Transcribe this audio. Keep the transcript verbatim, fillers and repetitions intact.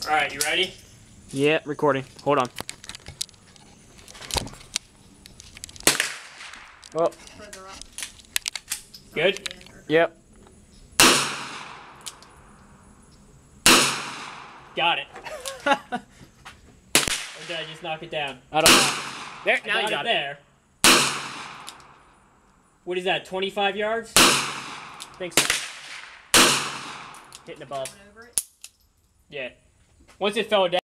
Alright, you ready? Yeah, recording. Hold on. Oh. Further up. Good? Yep. Got it. Or did I just knock it down? I don't know. There, I now you got got it it. there. What is that, twenty-five yards? Thanks. Hitting above. Over it. Yeah. Once it fell down.